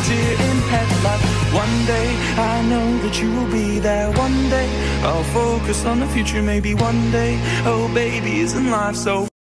deer in headlights. One day I know that you will be there. One day I'll focus on the future. Maybe one day, oh baby, isn't life so